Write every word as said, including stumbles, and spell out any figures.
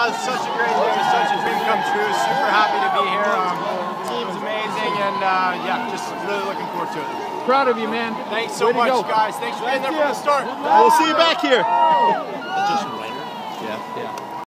Uh, such a great day, such a dream come true. Super happy to be here. Um, team's amazing, and uh, yeah, just really looking forward to it. Proud of you, man. Thanks so Way to much, go. guys. Thanks for being there from the start. We'll see you back here. Just later. Yeah. Yeah.